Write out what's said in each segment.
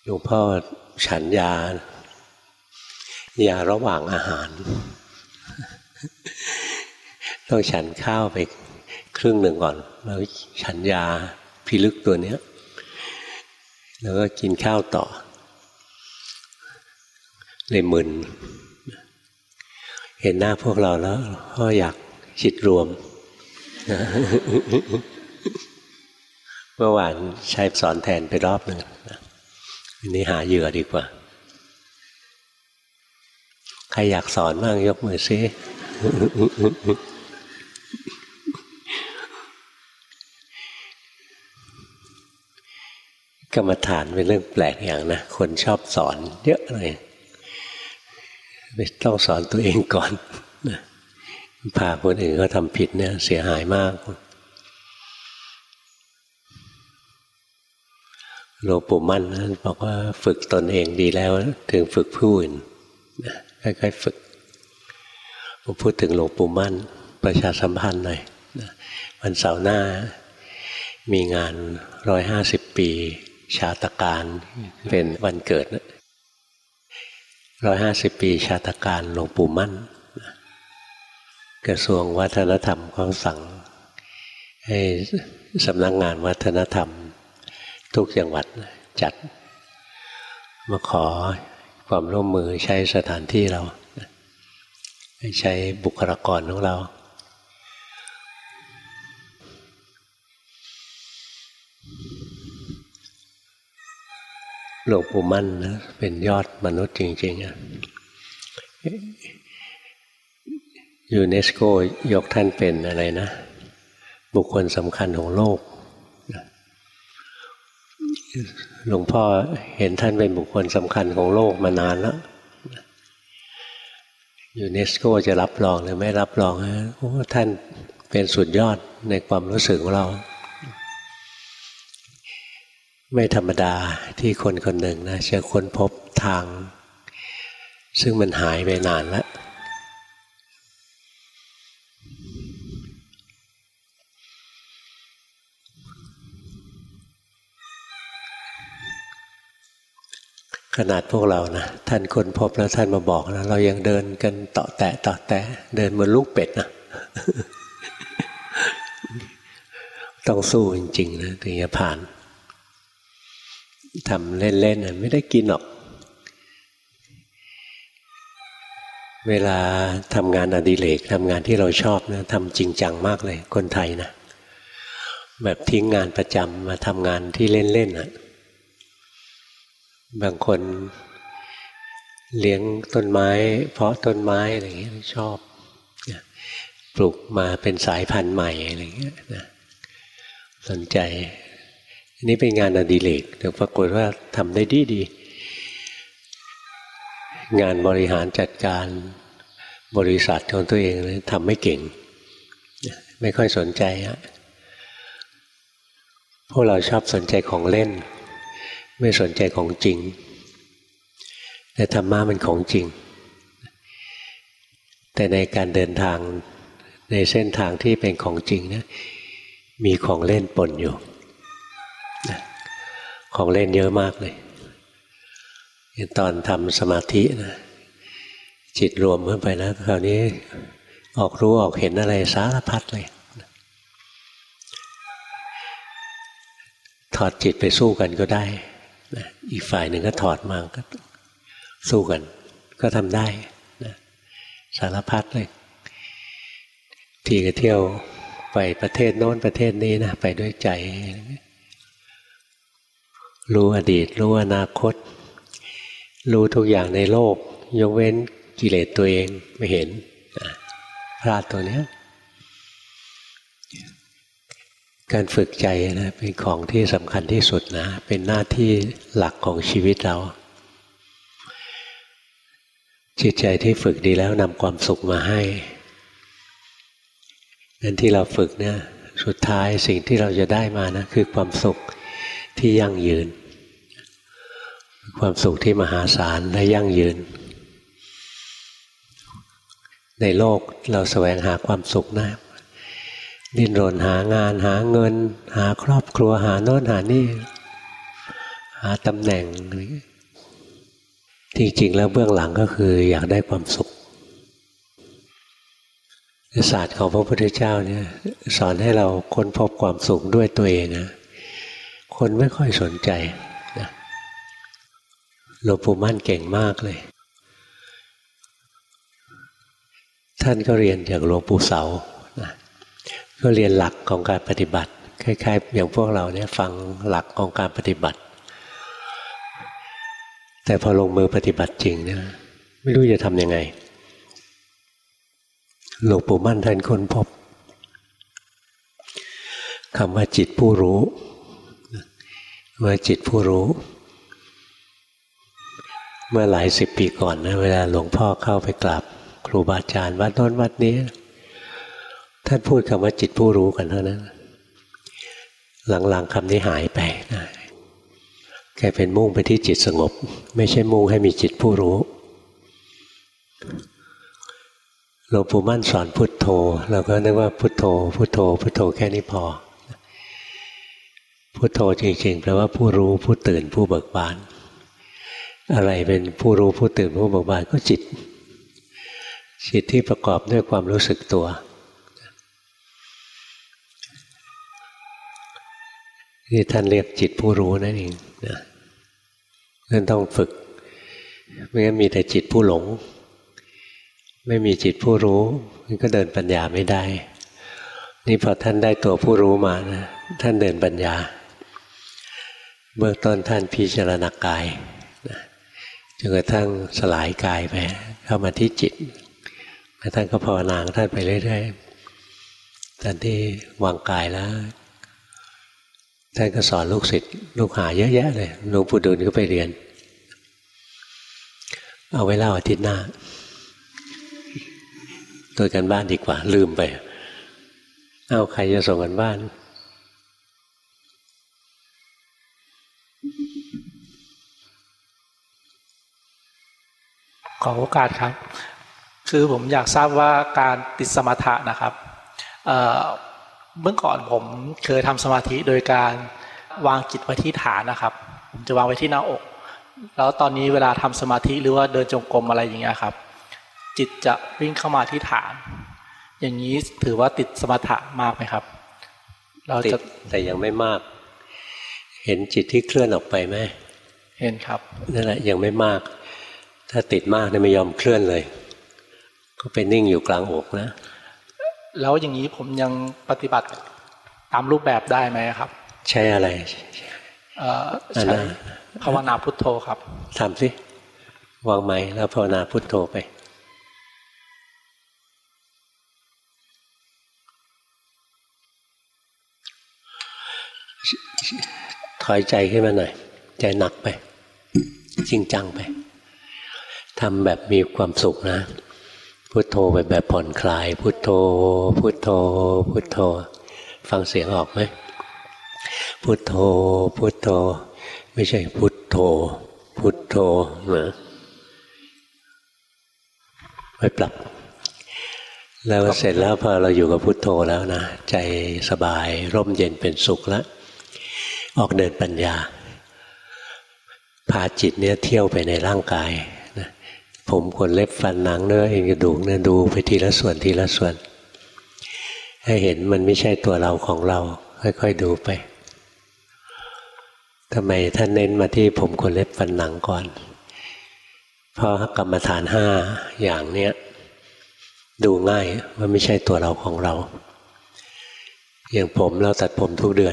ลวงพ่อฉันยาระหว่างอาหารต้องฉันข้าวไปครึ่งหนึ่งก่อนแล้วฉันยาพิลึกตัวเนี้ยแล้วก็กินข้าวต่อเลยมึนเห็นหน้าพวกเราแล้วก็อยากจิตรวมเมื่อวานใช้สอนแทนไปรอบหนึ่งอันนี้หาเหยื่อดีกว่าใครอยากสอนบ้างยกมือซิกรรมฐานเป็นเรื่องแปลกอย่างนะคนชอบสอนเยอะเลยไม่ต้องสอนตัวเองก่อนพาคนอื่นเขาทำผิดเนี่ยเสียหายมากหลวงปู่มั่นนะบอกว่าฝึกตนเองดีแล้วถึงฝึกผู้อื่นค่อยๆฝึกผมพูดถึงหลวงปู่มั่นประชาสัมพันธ์หน่อยวันเสาร์หน้ามีงาน150 ปีชาตการเป็นวันเกิดนะ150 ปีชาตการหลวงปู่มั่นกระทรวงวัฒนธรรมเขาสั่งให้สำนักงานวัฒนธรรมทุกจังหวัดจัดมาขอความร่วมมือใช้สถานที่เราใช้บุคลากรของเราหลวงปู่มั่นนะเป็นยอดมนุษย์จริงๆยูเนสโกยกท่านเป็นอะไรนะบุคคลสำคัญของโลกหลวงพ่อเห็นท่านเป็นบุคคลสำคัญของโลกมานานแล้วยูเนสโกจะรับรองหรือไม่รับรองโอ้ท่านเป็นสุดยอดในความรู้สึกของเราไม่ธรรมดาที่คนคนหนึ่งนะจะค้นพบทางซึ่งมันหายไปนานแล้วขนาดพวกเรานะท่านค้นพบแล้วท่านมาบอกนะเรายังเดินกันเตาะแตะเดินเหมือนลูกเป็ดนะ ต้องสู้จริงๆนะถึงจะผ่านทำเล่นๆไม่ได้กินหรอกเวลาทำงานอดิเรกทำงานที่เราชอบนะทำจริงจังมากเลยคนไทยนะแบบทิ้งงานประจำมาทำงานที่เล่นๆนะบางคนเลี้ยงต้นไม้เพาะต้นไม้อะไรอย่างเงี้ยชอบปลูกมาเป็นสายพันธุ์ใหม่อะไรอย่างเงี้ยนะสนใจอันนี้เป็นงานอดิเรกแต่ปรากฏว่าทำได้ดีงานบริหารจัดการบริษัทของตัวเองทำไม่เก่งไม่ค่อยสนใจพวกเราชอบสนใจของเล่นไม่สนใจของจริงแต่ธรรมะมันของจริงแต่ในการเดินทางในเส้นทางที่เป็นของจริงนะมีของเล่นปนอยู่ของเล่นเยอะมากเลยตอนทำสมาธินะจิตรวมเข้าไปแล้วคราวนี้ออกรู้ออกเห็นอะไรสารพัดเลยถอดจิตไปสู้กันก็ได้นะอีกฝ่ายหนึ่งก็ถอดมาก็สู้กันก็ทำได้นะสารพัดเลยทีก็เที่ยวไปประเทศโน้นประเทศนี้นะไปด้วยใจรู้อดีตรู้อนาคตรู้ทุกอย่างในโลกยกเว้นกิเลสตัวเองไม่เห็นพลาดตัวเนี้ยการฝึกใจนะเป็นของที่สำคัญที่สุดนะเป็นหน้าที่หลักของชีวิตเราจิตใจที่ฝึกดีแล้วนำความสุขมาให้นั่นที่เราฝึกเนี่ยสุดท้ายสิ่งที่เราจะได้มานะคือความสุขที่ยั่งยืนความสุขที่มหาศาลและยั่งยืนในโลกเราแสวงหาความสุขนะดิ้นรนหางานหาเงินหาครอบครัวหาโน่นหานี่หาตำแหน่งจริงๆแล้วเบื้องหลังก็คืออยากได้ความสุขศาสตร์ของพระพุทธเจ้าเนี่ยสอนให้เราค้นพบความสุขด้วยตัวเองนะคนไม่ค่อยสนใจนะหลวงปู่มั่นเก่งมากเลยท่านก็เรียนจากหลวงปู่เสานะก็เรียนหลักของการปฏิบัติคล้ายๆอย่างพวกเราเนี่ยฟังหลักของการปฏิบัติแต่พอลงมือปฏิบัติจริงเนี่ยไม่รู้จะทำยังไงหลวงปู่มั่นท่านค้นพบคำว่าจิตผู้รู้ว่าจิตผู้รู้เมื่อหลายสิบปีก่อนนะเวลาหลวงพ่อเข้าไปกราบครูบาอาจารย์วัดโน้นวัดนี้ท่านพูดคำว่าจิตผู้รู้กันเท่านั้นหลังๆคำนี้หายไปนะแกเป็นมุ่งไปที่จิตสงบไม่ใช่มุ่งให้มีจิตผู้รู้หลวงปู่มั่นสอนพุทโธเราก็นึกว่าพุทโธพุทโธพุทโธแค่นี้พอพุทโธจริงๆแปลว่าผู้รู้ผู้ตื่นผู้เบิกบานอะไรเป็นผู้รู้ผู้ตื่นผู้เบิกบานก็จิตที่ประกอบด้วยความรู้สึกตัวที่ท่านเรียกจิตผู้รู้นั่นเองนะนั่นต้องฝึกไม่งั้นมีแต่จิตผู้หลงไม่มีจิตผู้รู้มันก็เดินปัญญาไม่ได้นี่พอท่านได้ตัวผู้รู้มานะท่านเดินปัญญาเบื้องต้นท่านพิจารณากายนะจนกระทั่งสลายกายไปเข้ามาที่จิตแล้วท่านก็ภาวนาของท่านไปเรื่อยๆตอนที่วางกายแล้วท่านก็สอนลูกศิษย์ลูกหาเยอะแยะเลยหลวงปู่ดูลก็ไปเรียนเอาไว้เล่าอาทิตย์หน้าตัวกันบ้านดีกว่าลืมไปเอาใครจะส่งกันบ้านขอโอกาสครับคือผมอยากทราบว่าการติดสมถะนะครับเมื่อก่อนผมเคยทำสมาธิโดยการวางจิตไว้ที่ฐานนะครับผมจะวางไว้ที่หน้าอกแล้วตอนนี้เวลาทำสมาธิหรือว่าเดินจงกรมอะไรอย่างเงี้ยครับจิตจะวิ่งเข้ามาที่ฐานอย่างนี้ถือว่าติดสมถะมากไหมครับเราจะแต่ยังไม่มากเห็นจิตที่เคลื่อนออกไปไหมเห็นครับนั่นแหละยังไม่มากถ้าติดมากเนี่ยไม่ยอมเคลื่อนเลยก็ไปนิ่งอยู่กลางอกนะแล้วอย่างนี้ผมยังปฏิบัติตามรูปแบบได้ไหมครับใช้อะไรใช้ภาวนาพุทโธครับทำสิวางไม้แล้วภาวนาพุทโธไปถอยใจขึ้นมาหน่อยใจหนักไปจริงจังไปทำแบบมีความสุขนะพุทโธไปแบบผ่อนคลายพุทโธพุทโธพุทโธฟังเสียงออกไหมพุทโธพุทโธไม่ใช่พุทโธพุทโธนะไปปรับแล้วเสร็จแล้วพอเราอยู่กับพุทโธแล้วนะใจสบายร่มเย็นเป็นสุขแล้วออกเดินปัญญาพาจิตเนี่ยเที่ยวไปในร่างกายนะผมขนเล็บฟันหนังเนื้อเอ็นกระดูกเนี่ยดูไปทีละส่วนทีละส่วนให้เห็นมันไม่ใช่ตัวเราของเราค่อยๆดูไปทำไมท่านเน้นมาที่ผมขนเล็บฟันหนังก่อนเพราะกรรมฐาน5อย่างเนี้ยดูง่ายว่าไม่ใช่ตัวเราของเราอย่างผมเราตัดผมทุกเดือน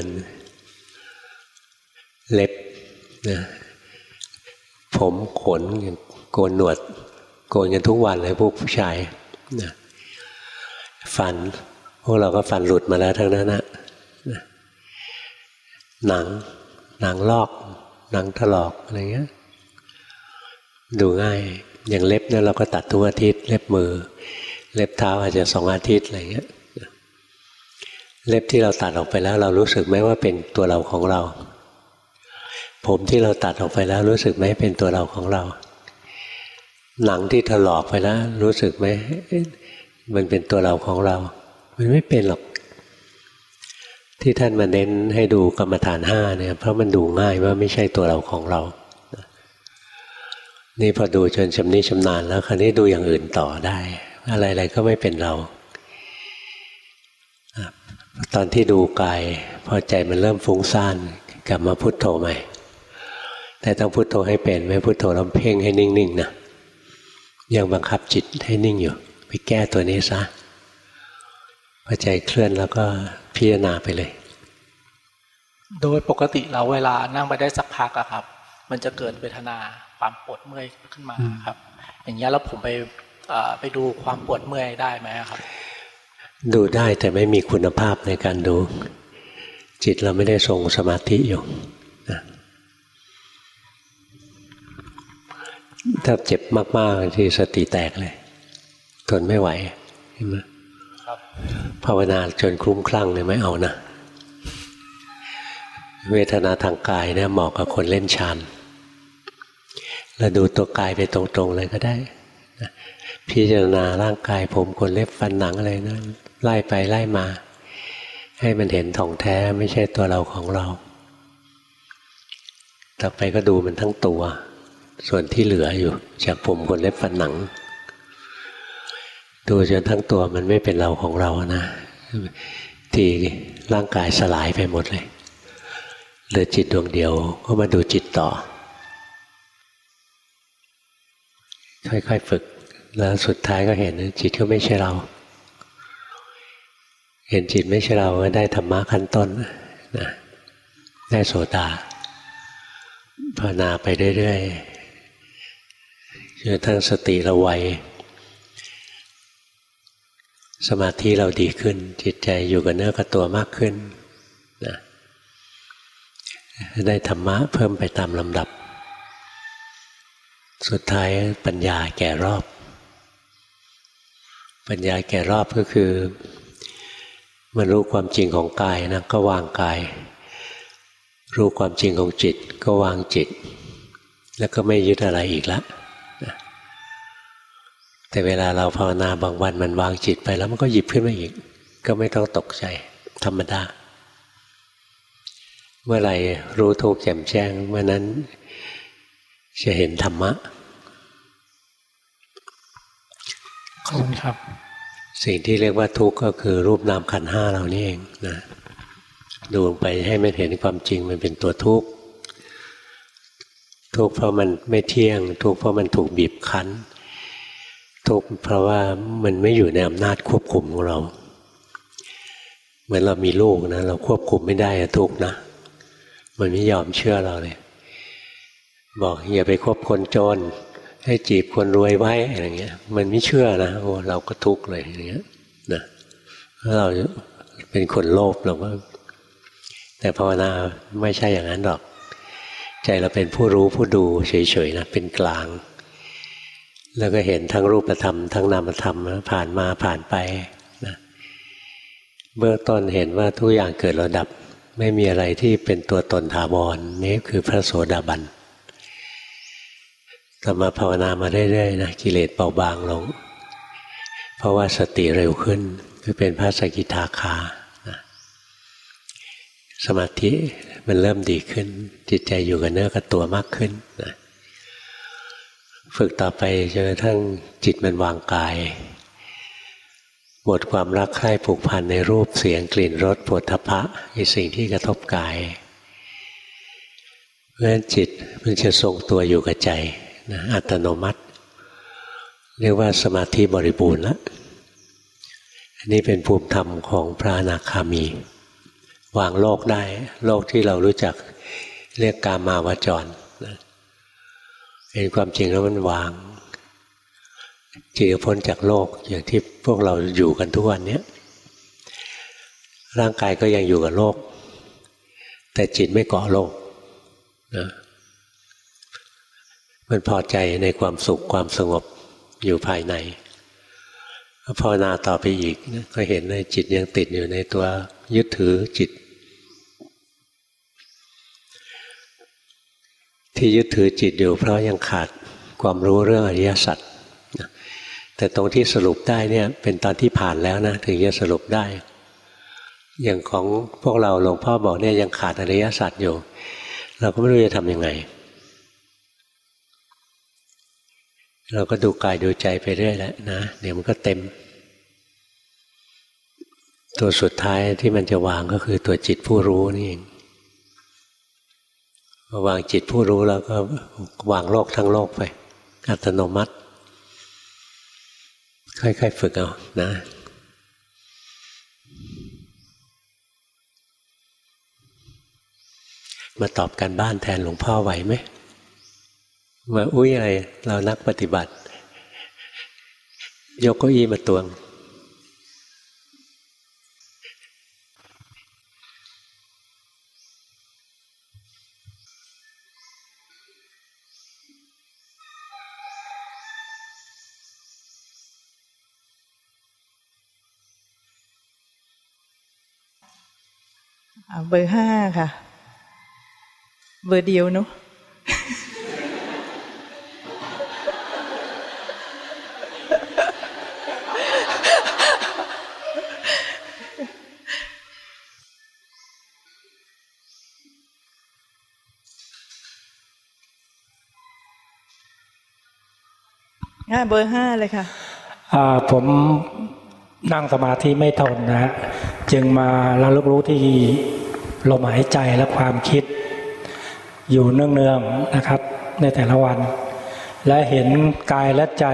เล็บนะผมขนโกนหนวดโกนกันทุกวันเลยพวกผู้ชายนะฟันพวกเราก็ฟันหลุดมาแล้วทั้งนั้นนะหนังลอกหนังถลอกอะไรเงี้ยดูง่ายอย่างเล็บเนี่ยเราก็ตัดทุกอาทิตย์เล็บมือเล็บเท้าอาจจะ2 อาทิตย์อะไรเงี้ยเล็บที่เราตัดออกไปแล้วเรารู้สึกไหมว่าเป็นตัวเราของเราผมที่เราตัดออกไปแล้วรู้สึกไหมเป็นตัวเราของเราหนังที่ถลอกไปแล้วรู้สึกไหมมันเป็นตัวเราของเรามันไม่เป็นหรอกทที่ท่านมาเน้นให้ดูกรรมฐาน5เนี่ยเพราะมันดูง่ายว่าไม่ใช่ตัวเราของเรานี่พอดูจนชำนิชำนาญแล้วคราวนี้ดูอย่างอื่นต่อได้อะไรๆก็ไม่เป็นเราตอนที่ดูกายพอใจมันเริ่มฟุ้งซ่านกลับมาพุทโธใหม่แต่ต้องพุทโธให้เป็นไม่พุทโธแล้วเพ่งให้นิ่งๆนะยังบังคับจิตให้นิ่งอยู่ไปแก้ตัวนี้ซะพอใจเคลื่อนแล้วก็พิจารณาไปเลยโดยปกติเราเวลานั่งไปได้สักพักอะครับมันจะเกิดเวทนาความปวดเมื่อยขึ้นมาครับอย่างนี้แล้วผมไปดูความปวดเมื่อยได้ไหมครับดูได้แต่ไม่มีคุณภาพในการดูจิตเราไม่ได้ทรงสมาธิอยู่นะถ้าเจ็บมากๆที่สติแตกเลยทนไม่ไหวเห็นไหมภาวนาจนคลุ้มคลั่งเนี่ยไม่เอานะเวทนาทางกายเนี่ยเหมาะกับคนเล่นฌานเราดูตัวกายไปตรงๆเลยก็ได้พิจารณาร่างกายผมขนเล็บฟันหนังอะไรนะไล่ไปไล่มาให้มันเห็นท่องแท้ไม่ใช่ตัวเราของเราต่อไปก็ดูมันทั้งตัวส่วนที่เหลืออยู่จากผมขนเล็บฟันหนังดูจนทั้งตัวมันไม่เป็นเราของเรานะที่ร่างกายสลายไปหมดเลยเหลือจิตดวงเดียวก็มาดูจิตต่อค่อยๆฝึกแล้วสุดท้ายก็เห็นจิตก็ไม่ใช่เราเห็นจิตไม่ใช่เราก็ได้ธรรมะขั้นต้นนะได้โสดาภาวนาไปเรื่อยๆจนทั้งสติเราไวสมาธิเราดีขึ้นจิตใจอยู่กับเนื้อกับตัวมากขึ้นนะได้ธรรมะเพิ่มไปตามลำดับสุดท้ายปัญญาแก่รอบปัญญาแก่รอบก็คือมันรู้ความจริงของกายนะก็วางกายรู้ความจริงของจิตก็วางจิตแล้วก็ไม่ยึดอะไรอีกแล้วแต่เวลาเราภาวนาบางวันมันวางจิตไปแล้วมันก็หยิบขึ้นมาอีกก็ไม่ต้องตกใจธรรมดาเมื่อไหร่รู้ทุกข์แจ่มแจ้งเมื่อนั้นจะเห็นธรรมะขอบคุณครับสิ่งที่เรียกว่าทุกข์ก็คือรูปนามขันธ์5เรานี่เองนะดูไปให้มันเห็นความจริงมันเป็นตัวทุกข์ทุกข์เพราะมันไม่เที่ยงทุกข์เพราะมันถูกบีบคั้นทุกข์เพราะว่ามันไม่อยู่ในอำนาจควบคุมของเราเหมือนเรามีลูกนะเราควบคุมไม่ได้ทุกข์นะมันไม่ยอมเชื่อเราเลยบอกอย่าไปคบคนจนให้จีบคนรวยไว้อะไรเงี้ยมันไม่เชื่อนะโอ้เราก็ทุกข์เลยอย่างเงี้ยนะถ้าเราเป็นคนโลภเราก็แต่ภาวนาไม่ใช่อย่างนั้นหรอกใจเราเป็นผู้รู้ผู้ดูเฉยๆนะเป็นกลางแล้วก็เห็นทั้งรูปธรรมทั้งนามธรรมผ่านมาผ่านไปนะเบื้องต้นเห็นว่าทุกอย่างเกิดแล้วดับไม่มีอะไรที่เป็นตัวตนถาวรนี่คือพระโสดาบันต่อมาภาวนามาเรื่อยๆนะกิเลสเบาบางลงเพราะว่าสติเร็วขึ้นคือเป็นพระสกิทาคานะสมาธิมันเริ่มดีขึ้นจิตใจอยู่กับเนื้อกับตัวมากขึ้นนะฝึกต่อไปจนกระทั่งจิตมันวางกายหมดความรักใคร่ผูกพันในรูปเสียงกลิ่นรสโผฏฐัพพะในสิ่งที่กระทบกายเพราะฉะนั้นจิตมันจะทรงตัวอยู่กับใจนะอัตโนมัติเรียกว่าสมาธิบริบูรณ์แล้วอันนี้เป็นภูมิธรรมของพระอนาคามีวางโลกได้โลกที่เรารู้จักเรียกกามาวจรนะเห็นความจริงแล้วมันวางจิตพ้นจากโลกอย่างที่พวกเราอยู่กันทุกวันนี้ร่างกายก็ยังอยู่กับโลกแต่จิตไม่เกาะโลกนะมันพอใจในความสุขความสงบอยู่ภายในภาวนาต่อไปอีกก็เห็นเลยจิตยังติดอยู่ในตัวยึดถือจิตที่ยึดถือจิตอยู่เพราะยังขาดความรู้เรื่องอริยสัจแต่ตรงที่สรุปได้เนี่ยเป็นตอนที่ผ่านแล้วนะถึงจะสรุปได้อย่างของพวกเราหลวงพ่อบอกเนี่ยยังขาดอริยสัจอยู่เราก็ไม่รู้จะทำยังไงเราก็ดูกายดูใจไปเรื่อยแหละนะเดี๋ยวมันก็เต็มตัวสุดท้ายที่มันจะวางก็คือตัวจิตผู้รู้นี่เองพอวางจิตผู้รู้แล้วก็วางโลกทั้งโลกไปอัตโนมัติค่อยๆฝึกเอานะมาตอบการบ้านแทนหลวงพ่อไหวไหมว่าอุ้ยอะไรเรานักปฏิบัติยกเก้าอี้มาตวงเบอร์5ค่ะเบอร์เดียวเนาะเบอร์5เลยค่ะผมนั่งสมาธิไม่ทนนะจึงมาระลึกรู้ที่ลมหายใจและความคิดอยู่เนืองๆนะครับในแต่ละวันและเห็นกายและใจ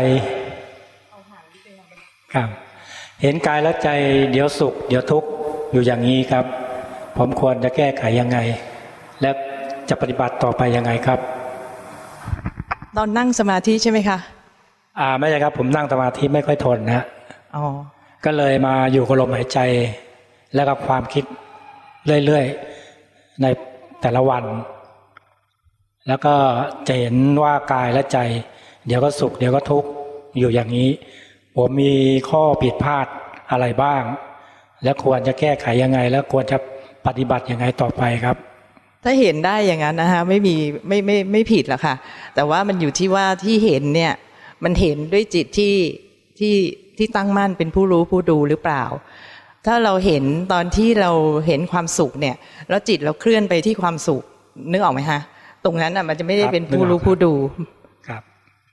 ครับเห็นกายและใจเดี๋ยวสุขเดี๋ยวทุกข์อยู่อย่างนี้ครับผมควรจะแก้ไขยังไงและจะปฏิบัติต่อไปยังไงครับตอนนั่งสมาธิใช่ไหมคะไม่ใช่ครับผมนั่งสมาธิไม่ค่อยทนนะก็เลยมาอยู่กับลมหายใจและกับความคิดเรื่อยๆในแต่ละวันแล้วก็จะเห็นว่ากายและใจเดี๋ยวก็สุขเดี๋ยวก็ทุกข์อยู่อย่างนี้ผมมีข้อผิดพลาดอะไรบ้างและควรจะแก้ไขยังไงแล้วควรจะปฏิบัติยังไงต่อไปครับถ้าเห็นได้อย่างนั้นนะคะไม่ผิดหรอกค่ะแต่ว่ามันอยู่ที่ว่าที่เห็นเนี่ยมันเห็นด้วยจิตที่ตั้งมั่นเป็นผู้รู้ผู้ดูหรือเปล่าถ้าเราเห็นตอนที่เราเห็นความสุขเนี่ยแล้วจิตเราเคลื่อนไปที่ความสุขนึกออกไหมคะตรงนั้นมันจะไม่ได้เป็นผู้รู้ผู้ดูครับ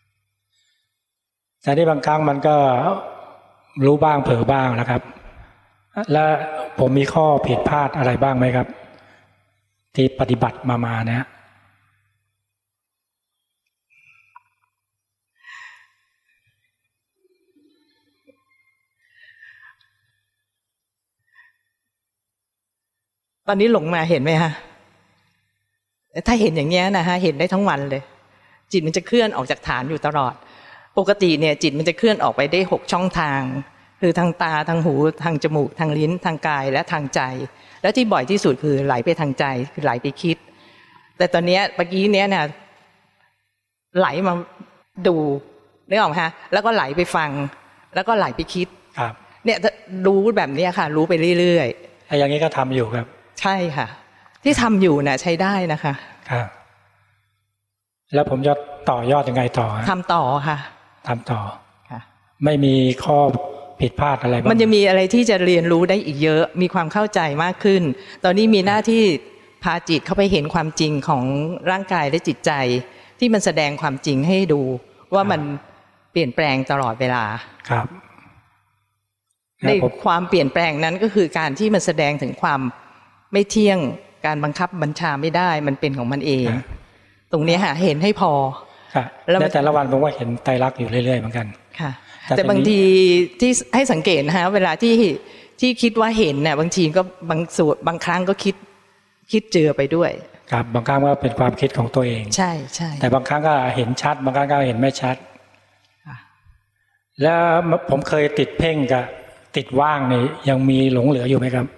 แต่ที่บางครั้งมันก็รู้บ้างเผลอบ้างนะครับและผมมีข้อผิดพลาดอะไรบ้างไหมครับที่ปฏิบัติมาเนี่ยตอนนี้หลงมาเห็นไหมคะถ้าเห็นอย่างนี้นะฮะเห็นได้ทั้งวันเลยจิตมันจะเคลื่อนออกจากฐานอยู่ตลอดปกติเนี่ยจิตมันจะเคลื่อนออกไปได้6ช่องทางคือทางตาทางหูทางจมูกทางลิ้นทางกายและทางใจและที่บ่อยที่สุดคือไหลไปทางใจคือไหลไปคิดแต่ตอนนี้เมื่อกี้เนี้ยเนี่ยไหลมาดูนึกออกไหมคะแล้วก็ไหลไปฟังแล้วก็ไหลไปคิดครับเนี่ยรู้แบบนี้ค่ะรู้ไปเรื่อยๆอย่างนี้ก็ทำอยู่ครับใช่ค่ะที่ทำอยู่น่ะใช้ได้นะคะครับแล้วผมจะต่อยอดยังไงต่อทำต่อค่ะทำต่อค่ะไม่มีข้อผิดพลาดอะไรมันจะมีอะไรที่จะเรียนรู้ได้อีกเยอะมีความเข้าใจมากขึ้นตอนนี้มีหน้าที่พาจิตเข้าไปเห็นความจริงของร่างกายและจิตใจที่มันแสดงความจริงให้ดูว่ามันเปลี่ยนแปลงตลอดเวลาครับในความเปลี่ยนแปลงนั้นก็คือการที่มันแสดงถึงความไม่เที่ยงการบังคับบัญชาไม่ได้มันเป็นของมันเองตรงนี้ค่ะเห็นให้พอแล้วแต่ละวันผมว่าเห็นไตรลักษณ์อยู่เรื่อยๆเหมือนกันค่ะแต่บางทีที่ให้สังเกตนะคะเวลาที่คิดว่าเห็นเนี่ยบางทีก็บางครั้งก็คิดเจือไปด้วยครับบางครั้งก็เป็นความคิดของตัวเองใช่ใช่แต่บางครั้งก็เห็นชัดบางครั้งก็เห็นไม่ชัดแล้วผมเคยติดเพ่งกับติดว่างนี่ยังมีหลงเหลืออยู่ไหมครับ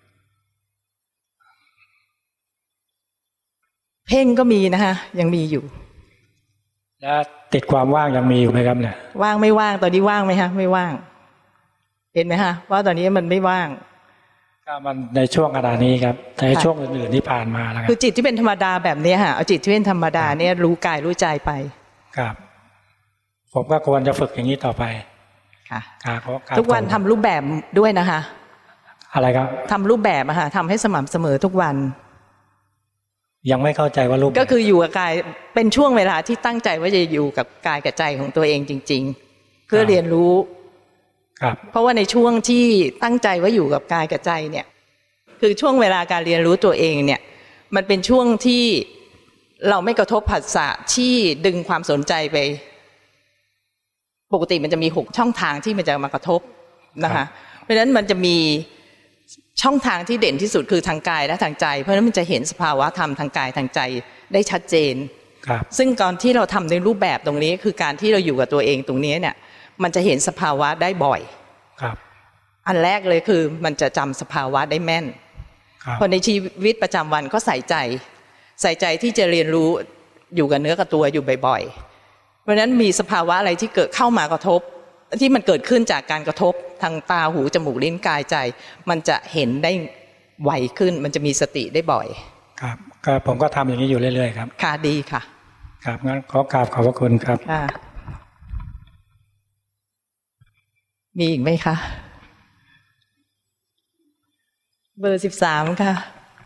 เพ่งก็มีนะคะยังมีอยู่แล้วติดความว่างยังมีอยู่ไหมครับเนี่ยว่างไม่ว่างตอนนี้ว่างไหมคะไม่ว่างเห็นไหมคะว่าตอนนี้มันไม่ว่างก็มันในช่วงขณะนี้ครับแต่ช่วงอื่นๆที่ผ่านมาแล้วคือจิตที่เป็นธรรมดาแบบนี้ค่ะเอาจิตที่เป็นธรรมดาเนี่ยรู้กายรู้ใจไปครับผมก็ควรจะฝึกอย่างนี้ต่อไปค่ะทุกวันทำรูปแบบด้วยนะคะอะไรครับทำรูปแบบอะค่ะทำให้สม่ำเสมอทุกวันยังไม่เข้าใจว่ารูปก็คืออยู่กับกายเป็นช่วงเวลาที่ตั้งใจว่าจะอยู่กับกายกับใจของตัวเองจริงๆเพื่อเรียนรู้ครับเพราะว่าในช่วงที่ตั้งใจว่าอยู่กับกายกับใจเนี่ยคือช่วงเวลาการเรียนรู้ตัวเองเนี่ยมันเป็นช่วงที่เราไม่กระทบผัสสะที่ดึงความสนใจไปปกติมันจะมี6ช่องทางที่มันจะมากระทบนะคะเพราะฉะนั้นมันจะมีช่องทางที่เด่นที่สุดคือทางกายและทางใจเพราะฉะนั้นมันจะเห็นสภาวะธรรมทางกายทางใจได้ชัดเจนซึ่งก่อนที่เราทำในรูปแบบตรงนี้คือการที่เราอยู่กับตัวเองตรงนี้เนี่ยมันจะเห็นสภาวะได้บ่อยอันแรกเลยคือมันจะจำสภาวะได้แม่นพอในชีวิตประจำวันก็ใส่ใจที่จะเรียนรู้อยู่กับเนื้อกับตัวอยู่บ่อยๆเพราะฉะนั้นมีสภาวะอะไรที่เกิดเข้ามากระทบที่มันเกิดขึ้นจากการกระทบทางตาหูจมูกลิ้นกายใจมันจะเห็นได้ไวขึ้นมันจะมีสติได้บ่อยครับก็ผมก็ทำอย่างนี้อยู่เรื่อยๆครับค่ะดีค่ะครับงั้นขอกราบขอบพระคุณครับค่ะมีอีกไหมคะเบอร์13ค่ะ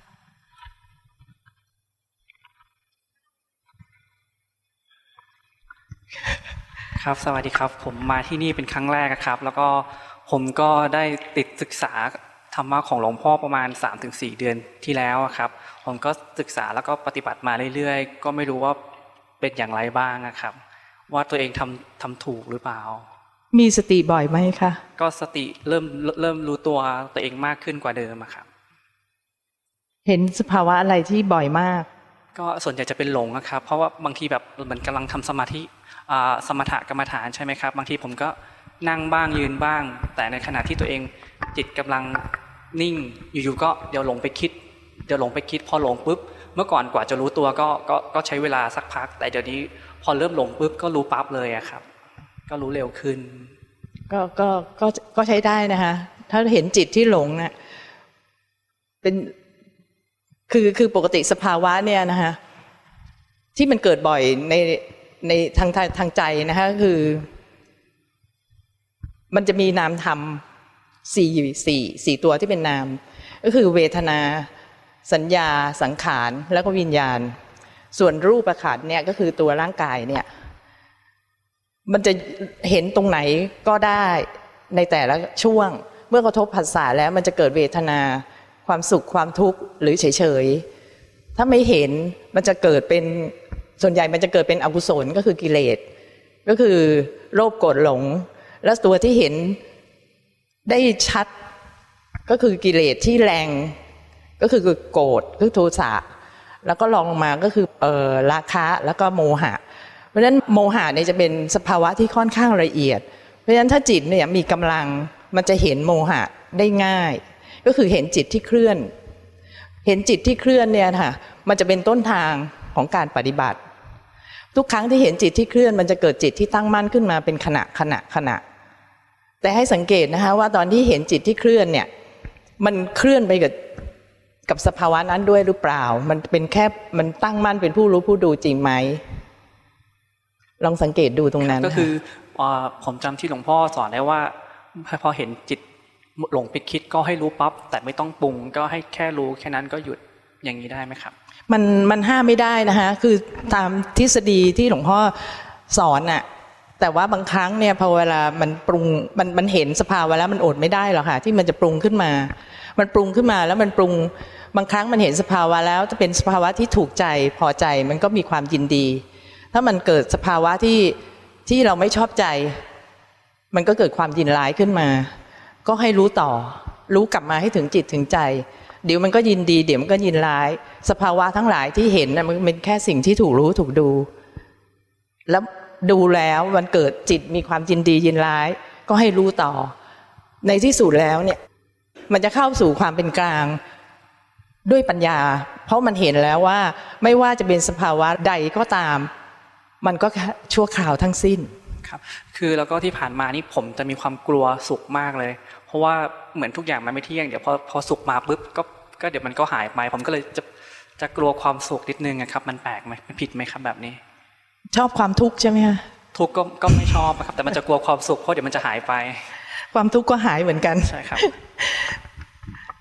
ครับสวัสดีครับผมมาที่นี่เป็นครั้งแรกครับแล้วก็ผมก็ได้ติดศึกษาธรรมะของหลวงพ่อประมาณ 3-4 เดือนที่แล้วครับผมก็ศึกษาแล้วก็ปฏิบัติมาเรื่อยๆก็ไม่รู้ว่าเป็นอย่างไรบ้างครับว่าตัวเองทำถูกหรือเปล่ามีสติบ่อยไหมคะก็สติเริ่มรู้ตัวเองมากขึ้นกว่าเดิมครับเห็นสภาวะอะไรที่บ่อยมากก็ส่วนใหญ่จะเป็นหลงครับเพราะว่าบางทีแบบเหมือนกำลังทำสมาธิสมถกรรมฐานใช่ไหมครับบางทีผมก็นั่งบ้างยืนบ้างแต่ในขณะที่ตัวเองจิตกำลังนิ่งอยู่ๆก็เดี๋ยวหลงไปคิดพอหลงปุ๊บเมื่อก่อนกว่าจะรู้ตัวก็ใช้เวลาสักพักแต่เดี๋ยวนี้พอเริ่มหลงปุ๊บก็รู้ปั๊บเลยครับก็รู้เร็วขึ้นก็ใช้ได้นะคะถ้าเห็นจิตที่หลงเนี่ยเป็นคือปกติสภาวะเนี่ยนะคะที่มันเกิดบ่อยในทางใจนะคะคือมันจะมีนามธรรม4ตัวที่เป็นนามก็คือเวทนาสัญญาสังขารแล้วก็วิญญาณส่วนรูปขันธ์เนี่ยก็คือตัวร่างกายเนี่ยมันจะเห็นตรงไหนก็ได้ในแต่ละช่วงเมื่อกระทบผัสสะแล้วมันจะเกิดเวทนาความสุขความทุกข์หรือเฉยๆถ้าไม่เห็นมันจะเกิดเป็นส่วนใหญ่มันจะเกิดเป็นอกุศลก็คือกิเลสก็คือโลภโกรธหลงและตัวที่เห็นได้ชัดก็คือกิเลสที่แรงก็คือโกรธคือโทสะแล้วก็รองลงมาก็คือราคะแล้วก็โมหะเพราะฉะนั้นโมหะเนี่ยจะเป็นสภาวะที่ค่อนข้างละเอียดเพราะฉะนั้นถ้าจิตเนี่ยมีกำลังมันจะเห็นโมหะได้ง่ายก็คือเห็นจิตที่เคลื่อนเนี่ยค่ะมันจะเป็นต้นทางของการปฏิบัติทุกครั้งที่เห็นจิตที่เคลื่อนมันจะเกิดจิตที่ตั้งมั่นขึ้นมาเป็นขณะแต่ให้สังเกตนะคะว่าตอนที่เห็นจิตที่เคลื่อนเนี่ยมันเคลื่อนไปกับสภาวะนั้นด้วยหรือเปล่ามันเป็นแค่มันตั้งมั่นเป็นผู้รู้ผู้ดูจริงไหมลองสังเกตดูตรงนั้นก็คือผมจำที่หลวงพ่อสอนได้ว่าพอเห็นจิตหลงไปคิดก็ให้รู้ปั๊บแต่ไม่ต้องปรุงก็ให้แค่รู้แค่นั้นก็หยุดอย่างนี้ได้ไหมครับมันห้ามไม่ได้นะคะคือตามทฤษฎีที่หลวงพ่อสอนน่ะแต่ว่าบางครั้งเนี่ยพอเวลามันปรุงมันเห็นสภาวะแล้วมันอดไม่ได้หรอกค่ะที่มันจะปรุงขึ้นมามันปรุงขึ้นมาแล้วมันปรุงบางครั้งมันเห็นสภาวะแล้วจะเป็นสภาวะที่ถูกใจพอใจมันก็มีความยินดีถ้ามันเกิดสภาวะที่เราไม่ชอบใจมันก็เกิดความยินร้ายขึ้นมาก็ให้รู้ต่อรู้กลับมาให้ถึงจิตถึงใจเดี๋ยวมันก็ยินดีเดี๋ยวมันก็ยินร้ายสภาวะทั้งหลายที่เห็นนะมันเป็นแค่สิ่งที่ถูกรู้ถูกดูแล้วดูแล้วมันเกิดจิตมีความยินดียินร้ายก็ให้รู้ต่อในที่สุดแล้วเนี่ยมันจะเข้าสู่ความเป็นกลางด้วยปัญญาเพราะมันเห็นแล้วว่าไม่ว่าจะเป็นสภาวะใดก็ตามมันก็ชั่วคราวทั้งสิ้นครับคือแล้วก็ที่ผ่านมานี่ผมจะมีความกลัวสุขมากเลยเพราะว่าเหมือนทุกอย่างมันไม่เที่ยงเดี๋ยวพอสุขมาปุ๊บก็เดี๋ยวมันก็หายไปผมก็เลยจะกลัวความสุขนิดนึงครับมันแปลกไหมมันผิดไหมครับแบบนี้ชอบความทุกข์ใช่ไหมคะทุกข์ก็ไม่ชอบครับแต่มันจะกลัวความสุขเพราะเดี๋ยวมันจะหายไปความทุกข์ก็หายเหมือนกันใช่ครับ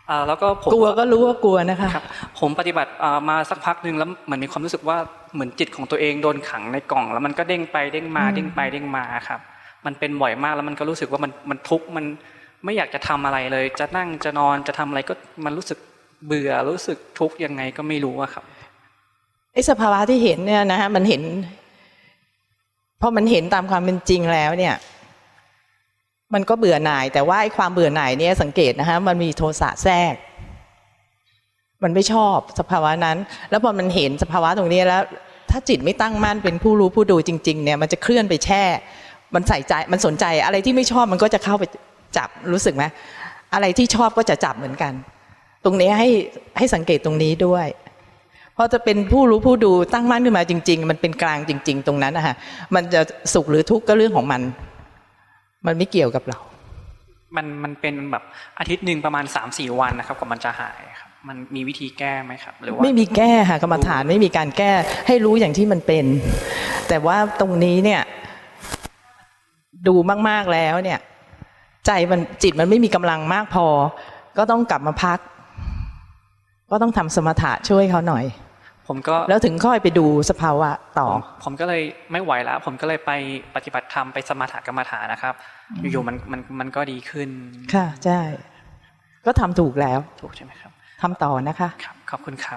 แล้วก็ผมกลัวก็รู้ว่ากลัวนะคะครับผมปฏิบัติมาสักพักนึงแล้วเหมือนมีความรู้สึกว่าเหมือนจิตของตัวเองโดนขังในกล่องแล้วมันก็เด้งไปเด้งมาเด้งไปเด้งมาครับมันเป็นบ่อยมากแล้วมันก็รู้สึกว่ามันทุกข์มันไม่อยากจะทำอะไรเลยจะนั่งจะนอนจะทำอะไรก็มันรู้สึกเบื่อรู้สึกทุกข์ยังไงก็ไม่รู้อะครับไอ้สภาวะที่เห็นเนี่ยนะฮะมันเห็นพอมันเห็นตามความเป็นจริงแล้วเนี่ยมันก็เบื่อหน่ายแต่ว่าไอ้ความเบื่อหน่ายเนี่ยสังเกตนะฮะมันมีโทสะแทรกมันไม่ชอบสภาวะนั้นแล้วพอมันเห็นสภาวะตรงนี้แล้วถ้าจิตไม่ตั้งมั่นเป็นผู้รู้ผู้ดูจริงๆเนี่ยมันจะเคลื่อนไปแช่มันใส่ใจมันสนใจอะไรที่ไม่ชอบมันก็จะเข้าไปจับรู้สึกไหมอะไรที่ชอบก็จะจับเหมือนกันตรงนี้ให้สังเกตตรงนี้ด้วยพอจะเป็นผู้รู้ผู้ดูตั้งมั่นขึ้นมาจริงๆมันเป็นกลางจริงๆตรงนั้นนะคะมันจะสุขหรือทุกข์ก็เรื่องของมันไม่เกี่ยวกับเรามันเป็นแบบอาทิตย์หนึ่งประมาณ 3-4 วันนะครับกว่ามันจะหายครับมันมีวิธีแก้ไหมครับหรือว่าไม่มีแก้ค่ะกรรมฐานไม่มีการแก้ให้รู้อย่างที่มันเป็นแต่ว่าตรงนี้เนี่ยดูมากๆแล้วเนี่ยจิตมันไม่มีกำลังมากพอก็ต้องกลับมาพักก็ต้องทำสมถะช่วยเขาหน่อยผมก็แล้วถึงค่อยไปดูสภาวะต่อผมก็เลยไม่ไหวแล้วผมก็เลยไปปฏิบัติธรรมไปสมถกรรมฐานนะครับอยู่ๆมันก็ดีขึ้นค่ะใช่ก็ทำถูกแล้วถูกใช่ไหมครับทำต่อนะคะครับขอบคุณครับ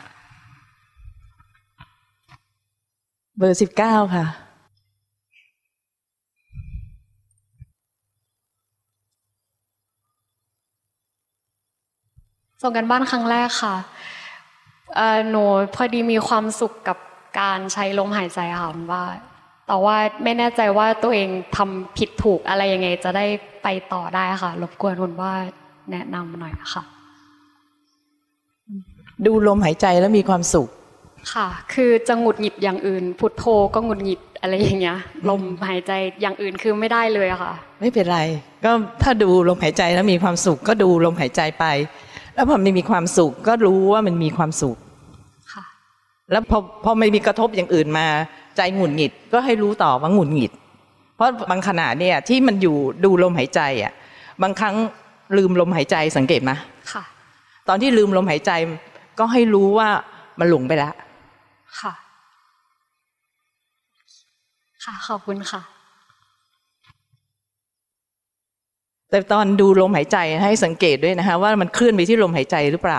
เบอร์19ค่ะส่งกันบ้านครั้งแรกค่ะหนูพอดีมีความสุขกับการใช้ลมหายใจค่ะว่าแต่ว่าไม่แน่ใจว่าตัวเองทำผิดถูกอะไรยังไงจะได้ไปต่อได้ค่ะรบกวนคุณว่าแนะนำหน่อยค่ะดูลมหายใจแล้วมีความสุขค่ะคือจะหงุดหงิดอย่างอื่นพุทโธก็หงุดหงิดอะไรอย่างเงี้ยลมหายใจอย่างอื่นคือไม่ได้เลยค่ะไม่เป็นไรก็ถ้าดูลมหายใจแล้วมีความสุขก็ดูลมหายใจไปแล้วพอมันมีความสุขก็รู้ว่ามันมีความสุขค่ะแล้วพอไม่มีกระทบอย่างอื่นมาใจหงุดหงิดก็ให้รู้ต่อว่าหงุดหงิดเพราะบางขณะเนี่ยที่มันอยู่ดูลมหายใจอ่ะบางครั้งลืมลมหายใจสังเกตไหมค่ะตอนที่ลืมลมหายใจก็ให้รู้ว่ามันหลงไปแล้วค่ะค่ะขอบคุณค่ะแต่ตอนดูลมหายใจให้สังเกตด้วยนะคะว่ามันเคลื่อนไปที่ลมหายใจหรือเปล่า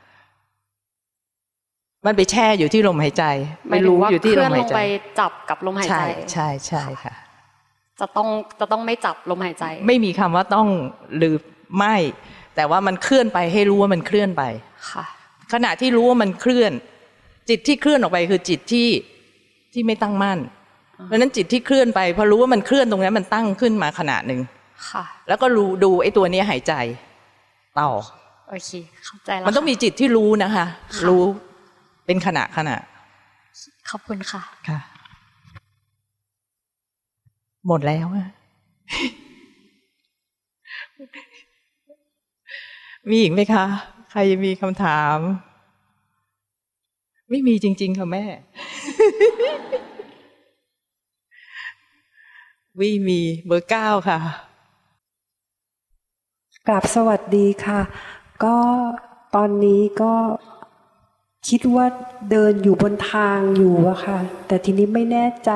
มันไปแช่อยู่ที่ลมหายใจไม่รู้อยู่ที่ลมหายใจไปจับกับลมหายใจใช่ใช่ค่ะจะต้องไม่จับลมหายใจไม่มีคำว่าต้องหรือไม่แต่ว่ามันเคลื่อนไปให้รู้ว่ามันเคลื่อนไปค่ะขณะที่รู้ว่ามันเคลื่อนจิตที่เคลื่อนออกไปคือจิตที่ไม่ตั้งมั่นเพราะนั้นจิตที่เคลื่อนไปพอรู้ว่ามันเคลื่อนตรงนั้นมันตั้งขึ้นมาขณะนึงแล้วก็ดูไอ้ตัวนี้หายใจต่อโอเคเข้าใจแล้วมันต้องมีจิตที่รู้นะคะรู้เป็นขณะขอบคุณค่ะค่ะหมดแล้วมีอีกไหมคะใครมีคำถามไม่มีจริงๆค่ะแม่วิมีเบอร์9ค่ะกราบสวัสดีค่ะก็ตอนนี้ก็คิดว่าเดินอยู่บนทางอยู่อะค่ะแต่ทีนี้ไม่แน่ใจ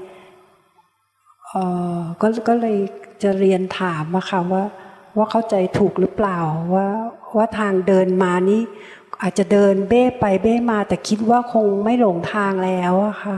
ก็เลยจะเรียนถามอะค่ะว่าเข้าใจถูกหรือเปล่าว่าทางเดินมานี้อาจจะเดินเบ้ไปเบ้มาแต่คิดว่าคงไม่หลงทางแล้วอะค่ะ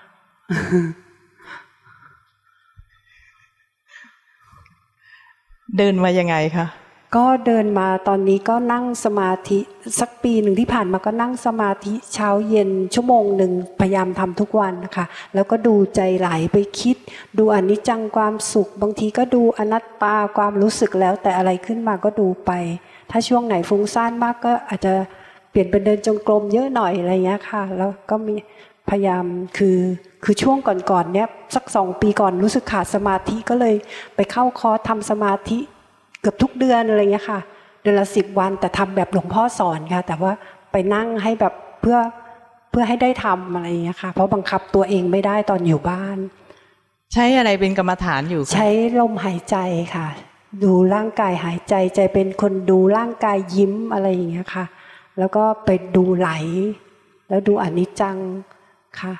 เดินมายังไงคะก็เดินมาตอนนี้ก็นั่งสมาธิสักปีหนึ่งที่ผ่านมาก็นั่งสมาธิเช้าเย็นชั่วโมงหนึ่งพยายามทำทุกวันนะคะแล้วก็ดูใจไหลไปคิดดูอนิจจังความสุขบางทีก็ดูอนัตตาความรู้สึกแล้วแต่อะไรขึ้นมาก็ดูไปถ้าช่วงไหนฟุ้งซ่านมากก็อาจจะเปลี่ยนเป็นเดินจงกรมเยอะหน่อยอะไรเงี้ยค่ะแล้วก็มีพยายามคือช่วงก่อนๆเนี้ยสัก2 ปีก่อนรู้สึกขาดสมาธิก็เลยไปเข้าคอร์สทำสมาธิเกือบทุกเดือนอะไรเงี้ยค่ะเดือนละ10 วันแต่ทำแบบหลวงพ่อสอนค่ะแต่ว่าไปนั่งให้แบบเพื่อให้ได้ทำอะไรเงี้ยค่ะเพราะบังคับตัวเองไม่ได้ตอนอยู่บ้านใช้อะไรเป็นกรรมฐานอยู่ใช้ลมหายใจค่ะดูร่างกายหายใจใจเป็นคนดูร่างกายยิ้มอะไรอย่างเงี้ยค่ะแล้วก็ไปดูไหลแล้วดูอนิจจังค่ะ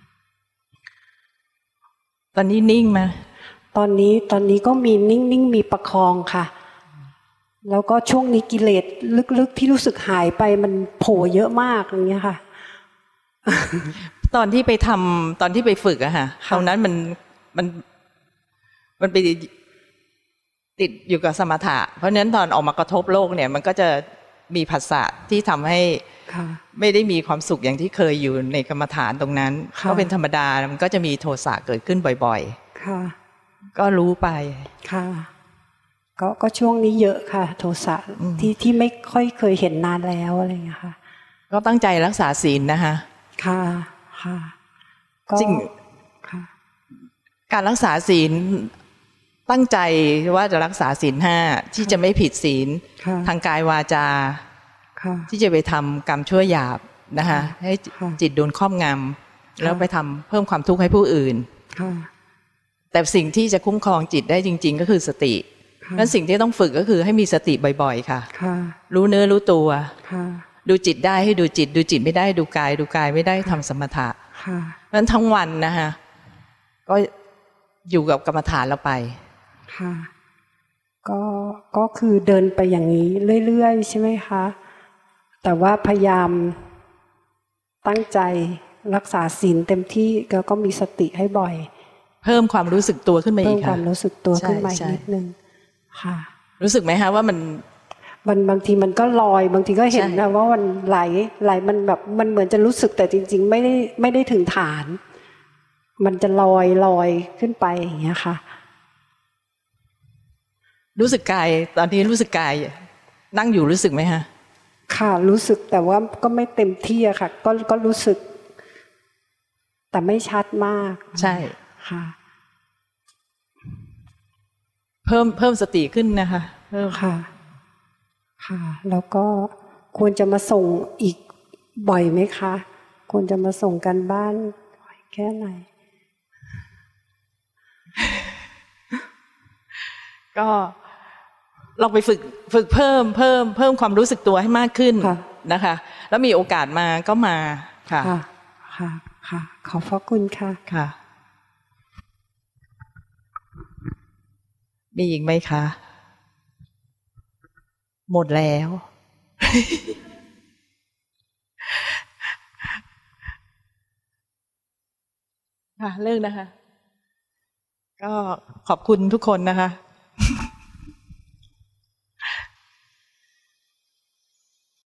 ตอนนี้นิ่งไหมตอนนี้ก็มีนิ่งมีประคองค่ะแล้วก็ช่วงนี้กิเลสลึกๆที่รู้สึกหายไปมันโผล่เยอะมากอย่างเงี้ยค่ะตอนที่ไปทำตอนที่ไปฝึกอะค่ะตรงนั้นมันไปติดอยู่กับสมถะเพราะฉะนั้นตอนออกมากระทบโลกเนี่ยมันก็จะมีผัสสะที่ทำให้ไม่ได้มีความสุขอย่างที่เคยอยู่ในกรรมฐานตรงนั้นก็เป็นธรรมดามันก็จะมีโทสะเกิดขึ้นบ่อยๆก็รู้ไปค่ะก็ช่วงนี้เยอะค่ะโทสะที่ไม่ค่อยเคยเห็นนานแล้วอะไรอย่างเงี้ยค่ะก็ตั้งใจรักษาศีลนะคะค่ะจริงการรักษาศีลตั้งใจว่าจะรักษาศีล5ที่จะไม่ผิดศีลทางกายวาจาที่จะไปทำกรรมชั่วหยาบนะคะให้จิตโดนครอบงำแล้วไปทำเพิ่มความทุกข์ให้ผู้อื่นแต่สิ่งที่จะคุ้มครองจิตได้จริงๆก็คือสตินั้นสิ่งที่ต้องฝึกก็คือให้มีสติบ่อยๆค่ะรู้เนื้อรู้ตัวดูจิตได้ให้ดูจิตดูจิตไม่ได้ดูกายดูกายไม่ได้ทำสมถะนั้นทั้งวันนะคะก็อยู่กับกรรมฐานเราไปค่ะก็คือเดินไปอย่างนี้เรื่อยๆใช่ไหมคะแต่ว่าพยายามตั้งใจรักษาศีลเต็มที่แล้วก็มีสติให้บ่อยเพิ่มความรู้สึกตัวขึ้นมาอีกค่ะเพิ่มความรู้สึกตัวขึ้นมานิดนึงค่ะรู้สึกไหมคะว่ามันบางทีมันก็ลอยบางทีก็เห็นนะว่ามันไหลมันแบบมันเหมือนจะรู้สึกแต่จริงๆไม่ได้ถึงฐานมันจะลอยขึ้นไปอย่างเงี้ยค่ะรู้สึกกายตอนนี้รู้สึกกายนั่งอยู่รู้สึกไหมคะค่ะรู้สึกแต่ว่าก็ไม่เต็มที่อะค่ะก็รู้สึกแต่ไม่ชัดมากใช่ค่ะเพิ่มสติขึ้นนะคะเพิ่มค่ะแล้วก็ควรจะมาส่งอีกบ่อยไหมคะควรจะมาส่งกันบ้านแค่ไหนก็ลองไปฝึกเพิ่มความรู้สึกตัวให้มากขึ้นนะคะแล้วมีโอกาสมาก็มาค่ะขอบพระคุณค่ะมีอีกไหมคะหมดแล้วค่ะเลิกนะคะก็ขอบคุณทุกคนนะคะ